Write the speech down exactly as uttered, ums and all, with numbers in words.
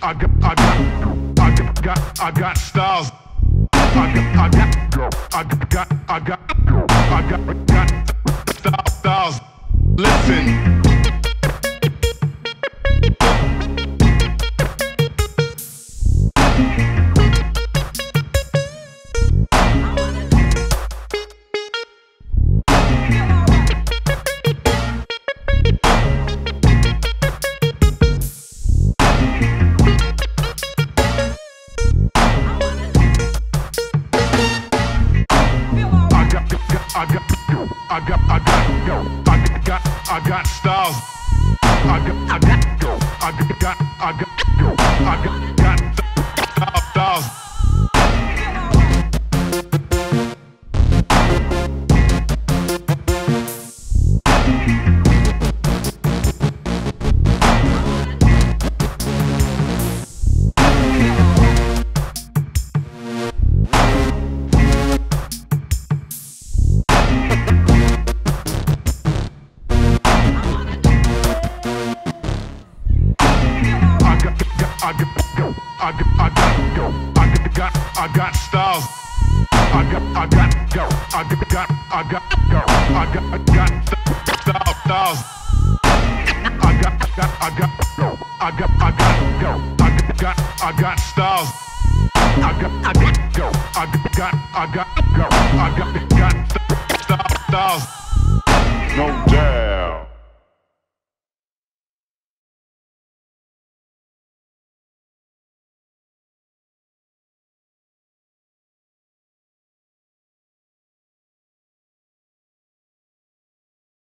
I got, I got, I got, got, I got styles. I got, I got, I got, I got, I got, got style, styles. Listen. I got, I got, I got, yo, I got, I got styles. I got, I got, yo, I got, I got, yo, I got, got styles. I got, yo, I got, I got, yo, I got, got, I got styles. I got, I got, yo, I got, got, I got, yo, I got, got style, styles. I got, got, I got, yo, I got, I got, yo, I got, got, I got styles. I got, I got, yo, I got, got, I got, yo, I got, got style, styles. No.